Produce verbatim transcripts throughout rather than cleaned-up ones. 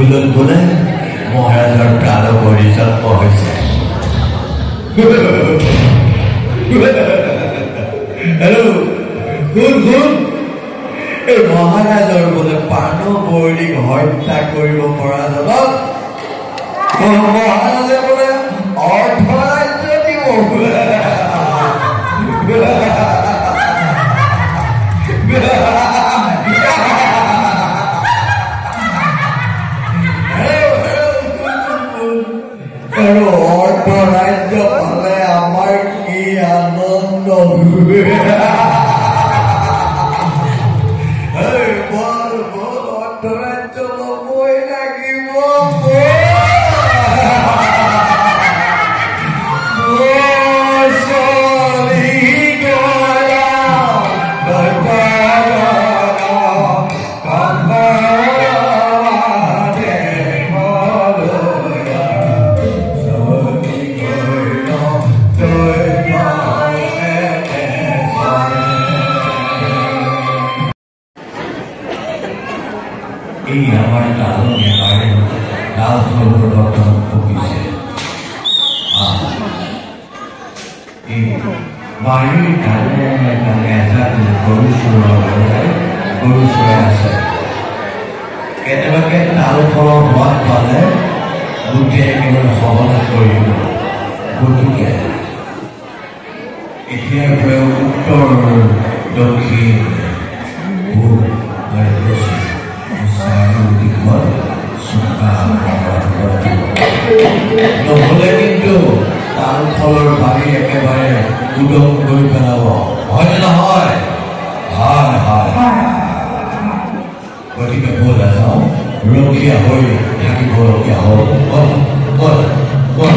স্কুলত বোলে মহাৰাজৰ প্ৰাণ পৰিজন্ম হৈছে। হেল্ল' শুন শুন এই মহাৰাজৰ বোলে প্ৰাণ পৰিক হত্যা কৰিব পৰা জনক মহাৰাজে বোলে অৰ্থৰাজ্য দিব। আৰু অৰ্থৰাজ্য পালে আমাৰ কি আনন্দ। অৰ্থৰাজ্য ল'বই লাগিব। এই আমার কারণে বাইরে লাল প্রদর্শন কমিছে এই বাড়ির কারণে এসা গরু চুরাই গরু চুরাই আছে কেনেবাকে তাল ফলৰ সোৱাদ পালে গোটে একেবাৰে সবলা কৰিব। গতিকে এতিয়াৰ পৰা উত্তৰ দক্ষিণ পূব আৰু পশ্চিম নহলে কিন্তু তাল ফলৰ বাৰী একেবাৰে উদং কৰি পেলাব, হয়নে নহয়? হয় হয়। গতিকে ব'লা যাওঁ, ৰখীয়া হৈ থাকিবলগীয়া হ'ল। ব'ল ব'ল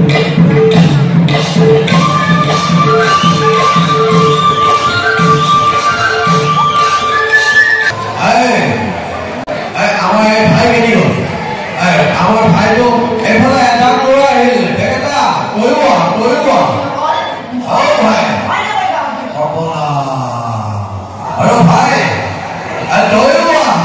আমার ভাই তো এফালে এটা করে আহিল এটা কইব কইব ও ভাই সপনা আরে ভাই আর কইব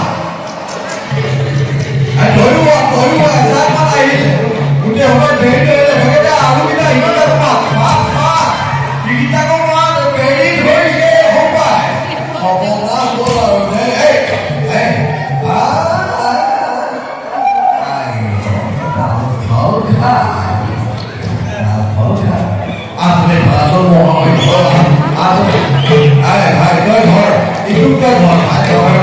আর কইব কইব এটা মানে আহিল উঠে হবে বেড়ি হইলে এটা আলু কিটা ইটা মা মা ইটা কো মা বেড়ি হইছে হোপায় সপনা বল এই এই আ আপনি ভাষণ মহাময় আরে ভাই কয় ঘর একটু কয় ঘর ভাই ঘর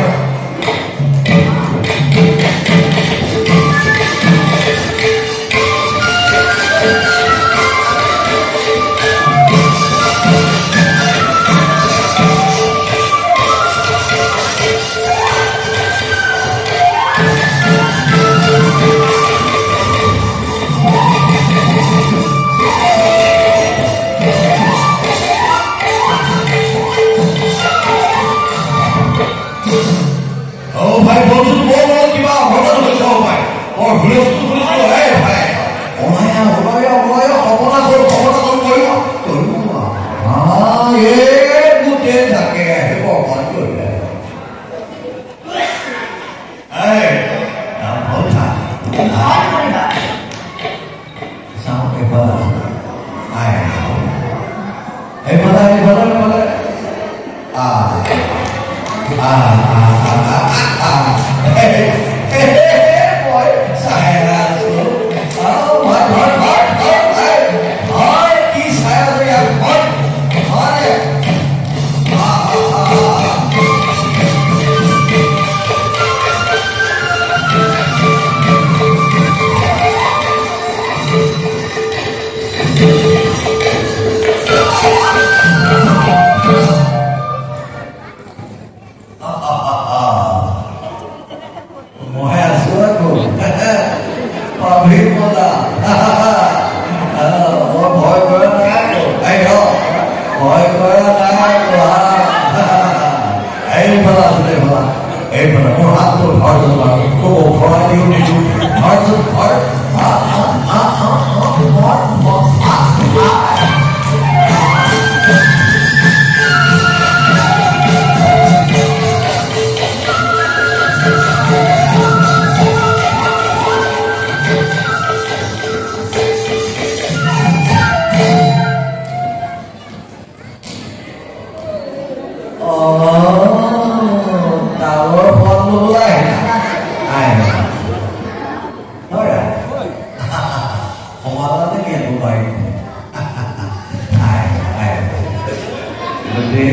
দে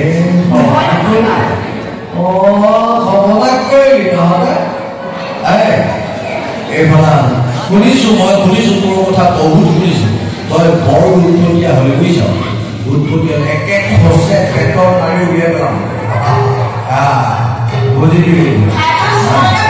অ খবৰটা কৰিলি তহঁতে এইফালে শুনিছোঁ মই শুনিছোঁ তোৰ কথা বহুত শুনিছোঁ তই বৰ উৎপতীয়া হ'লে বুজিছ উৎপতীয়া একে খৰচে পেটৰ মাৰি উলিয়াই পেলাম বুজিলি